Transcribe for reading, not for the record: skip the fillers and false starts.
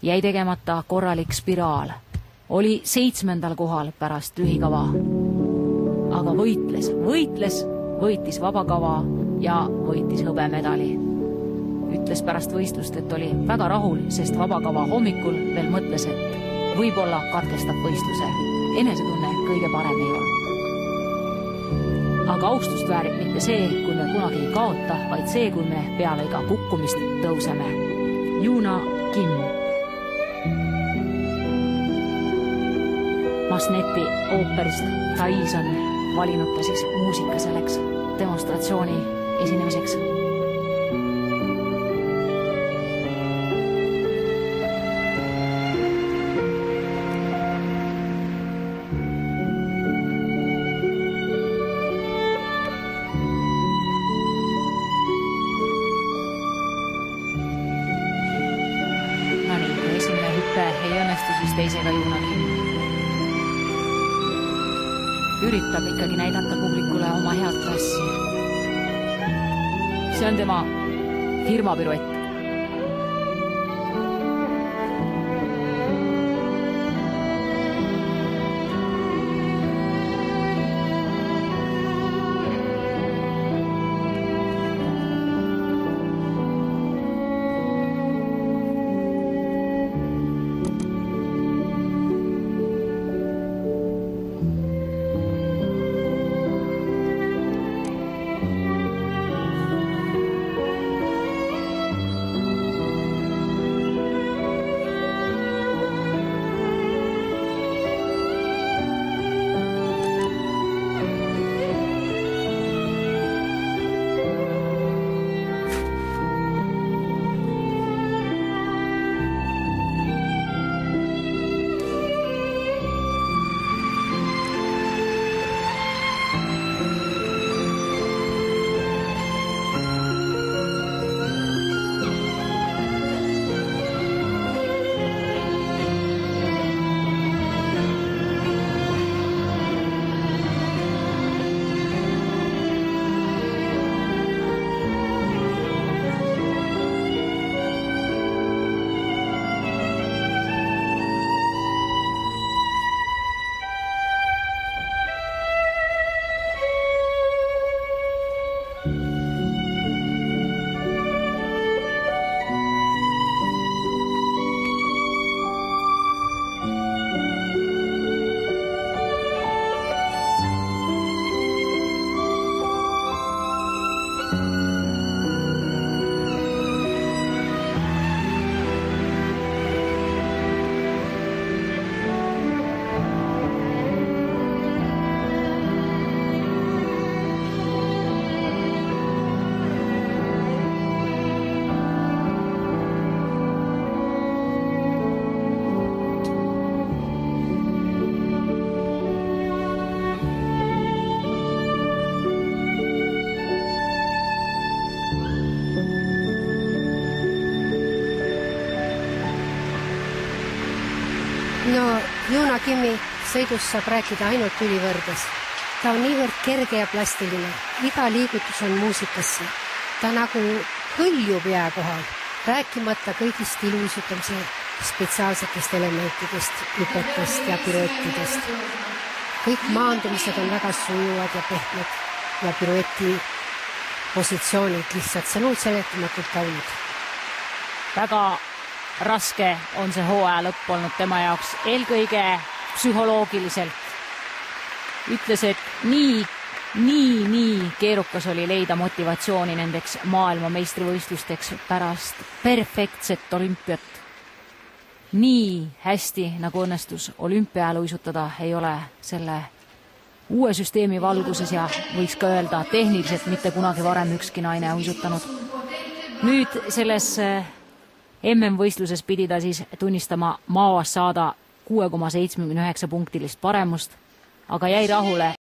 jäi tegemata korralik spiraal. Oli 7. kohal pärast lühikava. Aga võitis vabakava ja võitis hõbemedali. Ütles pärast võistlust, et oli väga rahul, sest vabakava hommikul veel mõtles, et võib-olla katkestab võistluse. Enesetunne kõige parem ei olnud. Aga austust väärib mitte see, kui me kunagi ei kaota, vaid see, kui me peale iga kukkumist tõuseme. Juna Kim. Masneti ooperist Thais on valinud ta siis muusika selleks demonstratsiooni esinemiseks. Esimene hüppe ei õnnestu siis teisega Juna Kim. Üritab ikkagi näidata publikule oma head klassi. See on tema firmapiruett. No, Juna Kimi sõidust saab rääkida ainult ülivõrdes. Ta on niivõrd kerge ja plastiline. Iga liigutus on muusikasse. Ta nagu hõljub jää kohal, rääkimata kõigist ilusutamise spetsiaalsetest elementidest, hüpetest ja piruettidest. Kõik maandumised on väga sujuvad ja pehmed ja pirueti positsioonid lihtsalt sõnul seletamatult kaunid. Väga raske on see hooaja lõpp olnud tema jaoks, eelkõige psühholoogiliselt. Ütles, et nii keerukas oli leida motivatsiooni nendeks maailmameistrivõistlusteks pärast perfektset olümpiat. Nii hästi, nagu õnnestus olümpial uisutada, ei ole selle uue süsteemi valguses ja võiks ka öelda tehniliselt mitte kunagi varem ükski naine uisutanud. Nüüd selles MM-võistluses pidi ta siis tunnistama maavast saada 6,79 punktilist paremust, aga jäi rahule